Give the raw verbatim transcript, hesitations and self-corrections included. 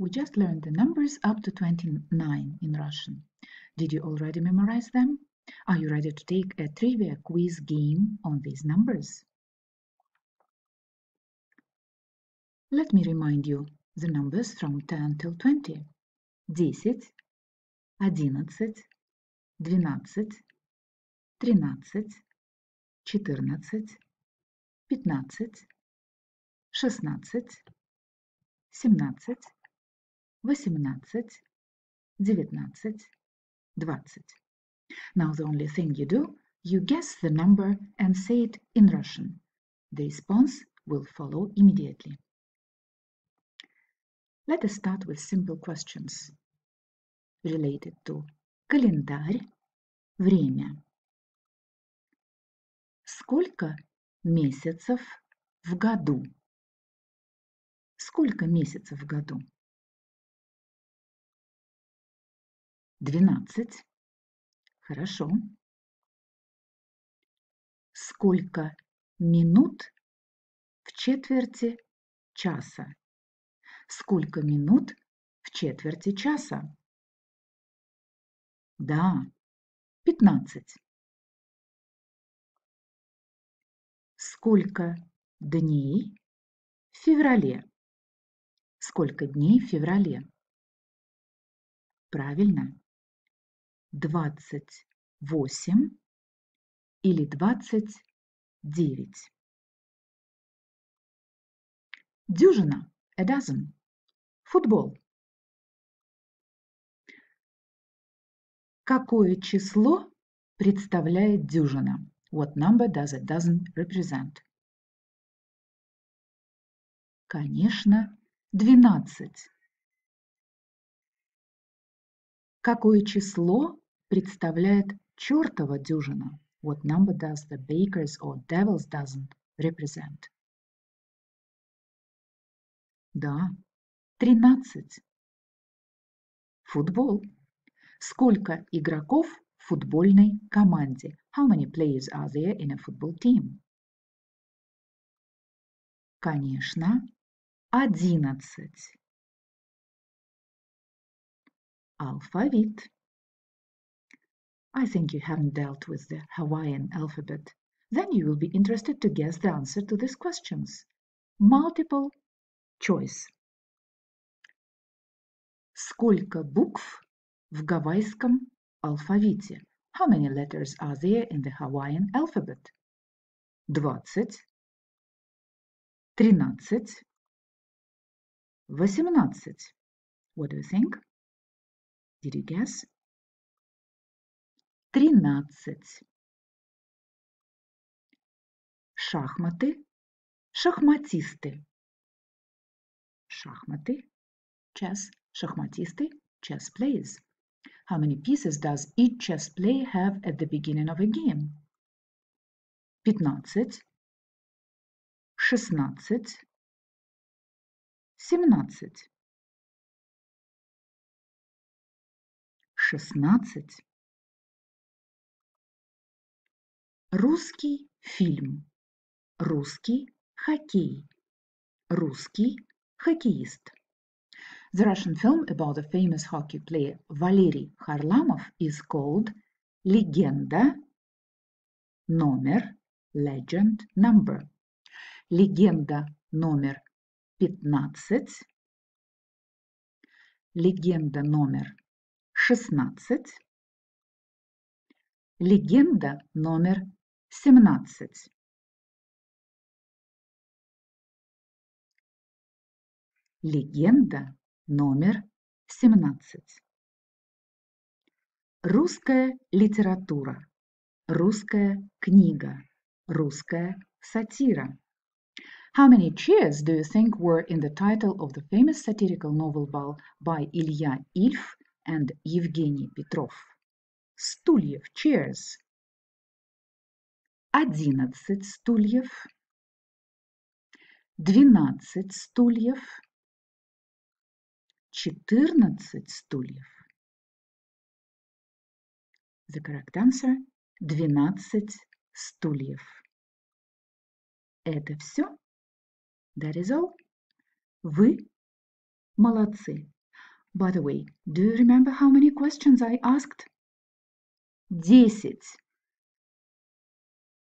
We just learned the numbers up to twenty-nine in Russian. Did you already memorize them? Are you ready to take a trivia quiz game on these numbers? Let me remind you the numbers from ten till twenty. десять, одиннадцать, двенадцать, тринадцать, четырнадцать, пятнадцать, шестнадцать, семнадцать, восемнадцать, девятнадцать, двадцать. Now the only thing you do, you guess the number and say it in Russian. The response will follow immediately. Let us start with simple questions related to календарь, время. Сколько месяцев в году? Сколько месяцев в году? двенадцать. Хорошо. Сколько минут в четверти часа? Сколько минут в четверти часа? Да, пятнадцать. Сколько дней в феврале? Сколько дней в феврале? Правильно. двадцать восемь или двадцать девять. Дюжина, a dozen. Футбол. Какое число представляет дюжина? What number does a dozen represent? Конечно, двенадцать. Какое число представляет чертова дюжина? What number does the baker's or devil's dozen represent? Да, тринадцать. Футбол. Сколько игроков в футбольной команде? How many players are there in a football team? Конечно, одиннадцать. Алфавит. I think you haven't dealt with the Hawaiian alphabet. Then you will be interested to guess the answer to these questions. Multiple choice. Сколько букв в гавайском алфавите? How many letters are there in the Hawaiian alphabet? двадцать, тринадцать, восемнадцать. What do you think? Did you guess? тринадцать. Шахматы, шахматисты. Шахматы, chess, шахматисты, chess players. How many pieces does each chess player have at the beginning of a game? пятнадцать, шестнадцать, семнадцать. шестнадцать. Русский фильм. Русский хоккей. Русский хоккеист. The Russian film about the famous hockey player Valery Kharlamov is called Легенда номер Legend number. Легенда номер пятнадцать. Легенда номер шестнадцать. Легенда номер семнадцать. Легенда номер семнадцать. Русская литература. Русская книга. Русская сатира. How many chairs do you think were in the title of the famous satirical novel by Ilya Ilf and Evgeny Petrov? Стульев, chairs. одиннадцать стульев. двенадцать стульев. четырнадцать стульев. The correct answer – двенадцать стульев. Это все? That is all. Вы Молодцы. By the way, do you remember how many questions I asked? Десять.